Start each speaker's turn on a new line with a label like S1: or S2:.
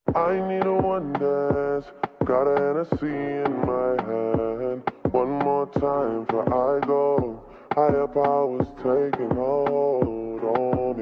S1: I need a one dance, got a Hennessy in my hand. One more time before I go. Higher powers taking hold on